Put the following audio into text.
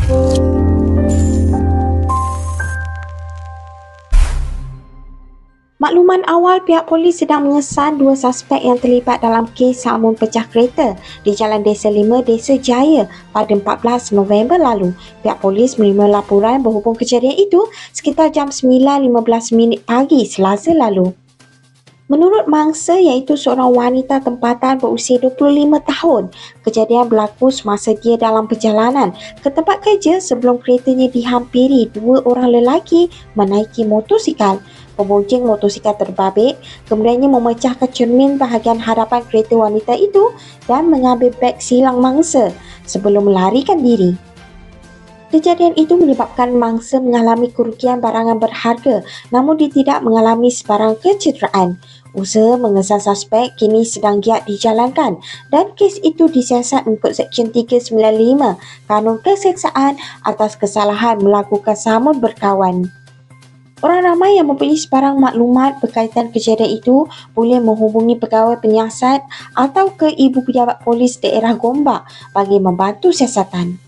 Makluman awal, pihak polis sedang mengesan dua suspek yang terlibat dalam kes sambung pecah kereta di Jalan Desa 5, Desa Jaya pada 14 November lalu. Pihak polis menerima laporan berhubung kejadian itu sekitar jam 9.15 pagi Selasa lalu. Menurut mangsa, iaitu seorang wanita tempatan berusia 25 tahun, kejadian berlaku semasa dia dalam perjalanan ke tempat kerja sebelum keretanya dihampiri dua orang lelaki menaiki motosikal. Pembonceng motosikal terbabit, kemudiannya memecahkan cermin bahagian hadapan kereta wanita itu dan mengambil beg silang mangsa sebelum melarikan diri. Kejadian itu menyebabkan mangsa mengalami kerugian barangan berharga, namun dia tidak mengalami sebarang kecederaan. Usaha mengesan suspek kini sedang giat dijalankan dan kes itu disiasat mengikut Seksyen 395 Kanun Keseksaan atas kesalahan melakukan sambut berkawan. Orang ramai yang mempunyai sebarang maklumat berkaitan kejadian itu boleh menghubungi pegawai penyiasat atau ke Ibu Pejabat Polis Daerah Gombak bagi membantu siasatan.